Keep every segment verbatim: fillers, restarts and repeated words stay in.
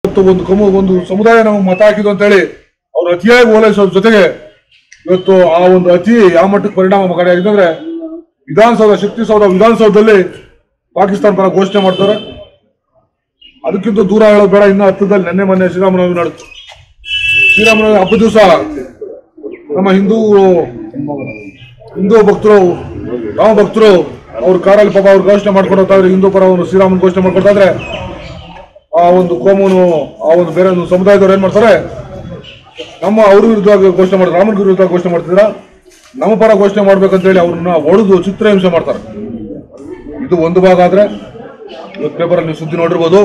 ಒಂದು ಕಮು ಒಂದು ಸಮುದಾಯ ನಾವು ಮತ ಹಾಕಿದ್ದು ಅಂತ ಹೇಳಿ ಅವ್ರು ಅತಿಯಾಗಿ ಓಲೈಸೋದ್ರ ಜೊತೆಗೆ ಇವತ್ತು ಆ ಒಂದು ಅತಿ ಯಾವ ಮಟ್ಟಕ್ಕೆ ಪರಿಣಾಮಕಾರಿ ಆಗಿದೆ ಅಂದ್ರೆ ವಿಧಾನಸೌಧ ಶಕ್ತಿಸೌಧ ವಿಧಾನಸೌಧದಲ್ಲಿ ಪಾಕಿಸ್ತಾನ ಪರ ಘೋಷಣೆ ಮಾಡ್ತಾರೆ. ಅದಕ್ಕಿಂತ ದೂರ ಹೇಳೋದು ಬೇಡ. ಇನ್ನು ಹತ್ತದಲ್ಲಿ ನೆನ್ನೆ ಮೊನ್ನೆ ಶ್ರೀರಾಮನವಮಿ ನಡೆದು ಶ್ರೀರಾಮನವಮಿ ಹಬ್ಬದ ದಿವಸ ನಮ್ಮ ಹಿಂದೂ ಹಿಂದೂ ಭಕ್ತರು ರಾಮ ಭಕ್ತರು ಅವ್ರ ಕಾರಲ್ಲಿ ಪಾಪ ಅವ್ರು ಘೋಷಣೆ ಮಾಡ್ಕೊಂಡು ಹೋಗ್ತಾ ಇದ್ರೆ ಹಿಂದೂ ಪರ ಅವರು ಶ್ರೀರಾಮನ್ ಘೋಷಣೆ ಮಾಡ್ಕೊಳ್ತಾ ಇದ್ರೆ ಆ ಒಂದು ಕೋಮುನು ಆ ಒಂದು ಬೇರೆ ಒಂದು ಸಮುದಾಯದವ್ರು ಏನ್ ಮಾಡ್ತಾರೆ, ನಮ್ಮ ಅವ್ರ ವಿರುದ್ಧವಾಗಿ ಘೋಷಣೆ ಮಾಡ್ತಾರೆ, ರಾಮನ ವಿರುದ್ಧ ಘೋಷಣೆ ಮಾಡ್ತಿದ್ರ ನಮ್ಮ ಪರ ಘೋಷಣೆ ಮಾಡ್ಬೇಕಂತ ಹೇಳಿ ಅವ್ರನ್ನ ಒಡೆದು ಚಿತ್ರಹಿಂಸೆ ಮಾಡ್ತಾರೆ. ಇದು ಒಂದು ಭಾಗ ಆದ್ರೆ ಇವತ್ತು ಪೇಪರ್ ನೀವು ಸುದ್ದಿ ನೋಡಿರ್ಬೋದು.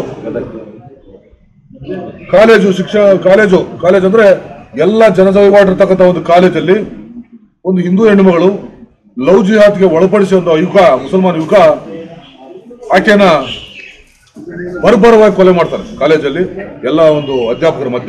ಕಾಲೇಜು ಶಿಕ್ಷಣ ಕಾಲೇಜು ಕಾಲೇಜ್ ಅಂದ್ರೆ ಎಲ್ಲ ಜನಜೀವಾಡಿರ್ತಕ್ಕಂಥ ಒಂದು ಕಾಲೇಜಲ್ಲಿ ಒಂದು ಹಿಂದೂ ಹೆಣ್ಣುಮಗಳು ಲವ್ ಜಿಹಾದ್ಗೆ ಒಳಪಡಿಸಿ ಒಂದು ಯುವಕ ಮುಸಲ್ಮಾನ್ ಯುವಕ ಆಕೆನ ಬರ್ಬರವಾಗಿ ಕೊಲೆ ಮಾಡ್ತಾರೆ ಕಾಲೇಜಲ್ಲಿ ಎಲ್ಲ ಒಂದು ಅಧ್ಯಾಪಕರ ಮಧ್ಯೆ.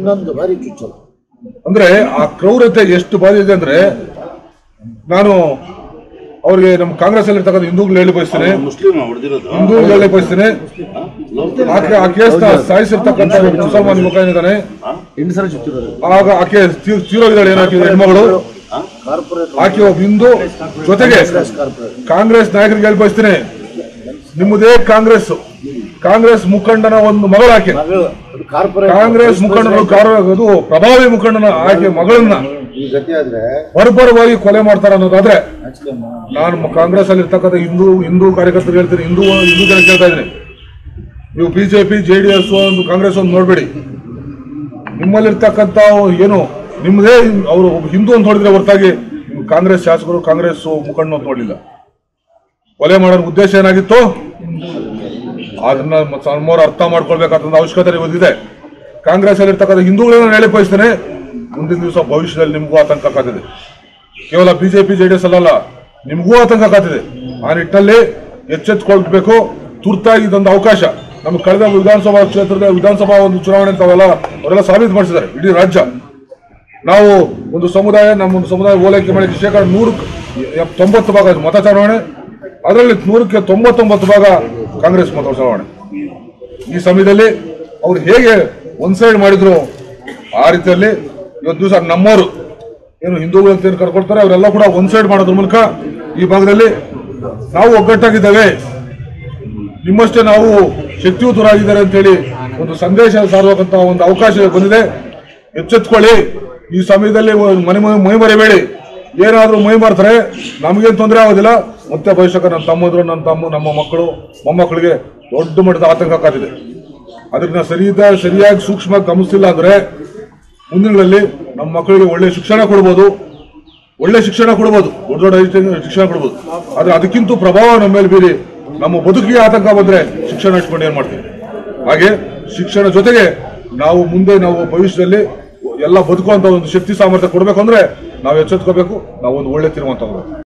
ಅಂದ್ರೆ ಆ ಕ್ರೌರತೆ ಎಷ್ಟು ಬಾರಿ ಇದೆ ಅಂದ್ರೆ ನಾನು ಅವ್ರಿಗೆ ನಮ್ಮ ಕಾಂಗ್ರೆಸ್ ಅಲ್ಲಿ ಇರ್ತಕ್ಕಂಥ ಹಿಂದೂಗಳು ಹೇಳಿ ಬಯಸ್ತೇನೆ ಹಿಂದೂಗಳು ಹೇಳಿ ಬಯಸ್ತೇನೆ ಆಕೆ ಆ ಕೇಸ್ ಸಾಯಿಸಿರ್ತಕ್ಕಂಥ ಮುಸಲ್ಮಾನ್ ಯುವಕ ಏನಿದ್ದಾನೆ ಆಗ ಆಕೆ ತೀರೋಗಿದ್ದಾಳೆ ಏನಾಕಿದೆ ಹೆಣ್ಮಗಳು ಆಕೆ ಒಬ್ಬ ಹಿಂದೂ. ಜೊತೆಗೆ ಕಾಂಗ್ರೆಸ್ ನಾಯಕರಿಗೆ ಹೇಳಿ ಬಯಸ್ತೇನೆ, ನಿಮ್ಮದೇ ಕಾಂಗ್ರೆಸ್ ಕಾಂಗ್ರೆಸ್ ಮುಖಂಡನ ಒಂದು ಮಗಳು ಆಕೆ ಕಾಂಗ್ರೆಸ್ ಮುಖಂಡನ ಅದು ಪ್ರಭಾವಿ ಮುಖಂಡನ ಆಕೆ ಮಗಳನ್ನ ಬರ್ಬರವಾಗಿ ಕೊಲೆ ಮಾಡ್ತಾರ ಅನ್ನೋದಾದ್ರೆ ನಾನು ಕಾಂಗ್ರೆಸ್ ಅಲ್ಲಿ ಇರ್ತಕ್ಕಂಥ ಹಿಂದೂ ಹಿಂದೂ ಕಾರ್ಯಕರ್ತರು ಹೇಳ್ತೀನಿ, ಹಿಂದೂ ಹಿಂದೂ ಜನ ಕೇಳ್ತಾ ಇದ್ದೀನಿ, ನೀವು ಬಿಜೆಪಿ ಜೆ ಡಿ ಎಸ್ ಒಂದು ಕಾಂಗ್ರೆಸ್ ಒಂದು ನೋಡ್ಬೇಡಿ. ನಿಮ್ಮಲ್ಲಿರ್ತಕ್ಕಂಥ ಏನು ನಿಮ್ಮದೇ ಅವರು ಹಿಂದೂ ಅಂತ ನೋಡಿದ್ರೆ ಹೊರತಾಗಿ ಕಾಂಗ್ರೆಸ್ ಶಾಸಕರು ಕಾಂಗ್ರೆಸ್ ಮುಖಂಡ ಅಂತ ನೋಡಲಿಲ್ಲ. ಕೊಲೆ ಮಾಡೋ ಉದ್ದೇಶ ಏನಾಗಿತ್ತು ಅದನ್ನ ನಮ್ಮವ್ರು ಅರ್ಥ ಮಾಡ್ಕೊಳ್ಬೇಕಾದ ಅವಶ್ಯಕತೆ ಇವತ್ತಿದೆ. ಕಾಂಗ್ರೆಸ್ ಅಲ್ಲಿ ಇರ್ತಕ್ಕಂಥ ಹಿಂದೂಗಳನ್ನ ಹೇಳಿ ಬಯಸ್ತೇನೆ, ಮುಂದಿನ ದಿವಸ ಭವಿಷ್ಯದಲ್ಲಿ ನಿಮಗೂ ಆತಂಕ ಕಾತಿದೆ. ಕೇವಲ ಬಿಜೆಪಿ ಜೆ ಡಿ ಎಸ್ ಅಲ್ಲ, ನಿಮಗೂ ಆತಂಕ ಕಾತಿದೆ. ಆ ನಿಟ್ಟಿನಲ್ಲಿ ಎಚ್ಚೆತ್ತುಕೊಳ್ಬೇಕು. ತುರ್ತಾಗಿ ಇದೊಂದು ಅವಕಾಶ. ನಮ್ಗೆ ಕಳೆದ ವಿಧಾನಸಭಾ ಕ್ಷೇತ್ರದ ವಿಧಾನಸಭಾ ಒಂದು ಚುನಾವಣೆ ಅಂತಾವೆಲ್ಲ ಅವರೆಲ್ಲ ಸಾಬೀತು ಮಾಡಿಸಿದ್ದಾರೆ ಇಡೀ ರಾಜ್ಯ. ನಾವು ಒಂದು ಸಮುದಾಯ ನಮ್ಮ ಒಂದು ಸಮುದಾಯ ಓಲೈಕೆ ಮಾಡಿ ಶೇಕಡ ನೂರಕ್ಕೆ ತೊಂಬತ್ತು ಭಾಗ ಮತ ಚಲಾವಣೆ, ಅದರಲ್ಲಿ ನೂರಕ್ಕೆ ತೊಂಬತ್ತೊಂಬತ್ತು ಭಾಗ ಕಾಂಗ್ರೆಸ್ ಮತ ಚಲಾವಣೆ. ಈ ಸಮಯದಲ್ಲಿ ಅವ್ರು ಹೇಗೆ ಒಂದ್ ಸೈಡ್ ಮಾಡಿದ್ರು ಆ ರೀತಿಯಲ್ಲಿ ಇವತ್ತು ದಿವಸ ನಮ್ಮವರು ಏನು ಹಿಂದೂಗಳು ಅಂತ ಏನು ಕರ್ಕೊಳ್ತಾರೆ ಅವರೆಲ್ಲ ಕೂಡ ಒಂದ್ ಸೈಡ್ ಮಾಡೋದ್ರ ಮೂಲಕ ಈ ಭಾಗದಲ್ಲಿ ನಾವು ಒಗ್ಗಟ್ಟಾಗಿದ್ದೇವೆ, ನಿಮ್ಮಷ್ಟೇ ನಾವು ಶಕ್ತಿಯುತರಾಗಿದ್ದಾರೆ ಅಂತ ಹೇಳಿ ಒಂದು ಸಂದೇಶ ಸಾರುವಂತ ಒಂದು ಅವಕಾಶ ಬಂದಿದೆ. ಎಚ್ಚೆತ್ಕೊಳ್ಳಿ. ಈ ಸಮಯದಲ್ಲಿ ಮನೆ ಮೈ ಮರಿಬೇಡಿ. ಏನಾದ್ರೂ ಮೈ ಮಾರ್ತಾರೆ ನಮಗೇನು ತೊಂದರೆ ಆಗೋದಿಲ್ಲ. ಮತ್ತೆ ಭವಿಷ್ಯಕ್ಕೆ ನನ್ನ ತಮ್ಮದ್ರು ನನ್ನ ತಮ್ಮ ನಮ್ಮ ಮಕ್ಕಳು ಮೊಮ್ಮಕ್ಕಳಿಗೆ ದೊಡ್ಡ ಮಟ್ಟದ ಆತಂಕ ಕಾದಿದೆ. ಅದನ್ನ ಸರಿಯಾದ ಸರಿಯಾಗಿ ಸೂಕ್ಷ್ಮ ಗಮನಿಸಿಲ್ಲ ಅಂದ್ರೆ ಮುಂದಿನಗಳಲ್ಲಿ ನಮ್ಮ ಮಕ್ಕಳಿಗೆ ಒಳ್ಳೆ ಶಿಕ್ಷಣ ಕೊಡ್ಬೋದು, ಒಳ್ಳೆ ಶಿಕ್ಷಣ ಕೊಡ್ಬೋದು, ದೊಡ್ಡ ದೊಡ್ಡ ಶಿಕ್ಷಣ ಕೊಡ್ಬೋದು. ಆದ್ರೆ ಅದಕ್ಕಿಂತ ಪ್ರಭಾವ ನಮ್ಮ ಮೇಲೆ ಬೀರಿ ನಮ್ಮ ಬದುಕಿಗೆ ಆತಂಕ ಬಂದ್ರೆ ಶಿಕ್ಷಣ ಇಟ್ಕೊಂಡು ಏನ್ ಮಾಡ್ತೀವಿ. ಹಾಗೆ ಶಿಕ್ಷಣ ಜೊತೆಗೆ ನಾವು ಮುಂದೆ ನಾವು ಭವಿಷ್ಯದಲ್ಲಿ ಎಲ್ಲ ಬದುಕುವಂತ ಒಂದು ಶಕ್ತಿ ಸಾಮರ್ಥ್ಯ ಕೊಡ್ಬೇಕು ಅಂದ್ರೆ ನಾವು ಎಚ್ಚೆತ್ಕೋಬೇಕು. ನಾವು ಒಂದು ಒಳ್ಳೆ ತೀರ್ಮಾನ ತಗೋಬೇಕು.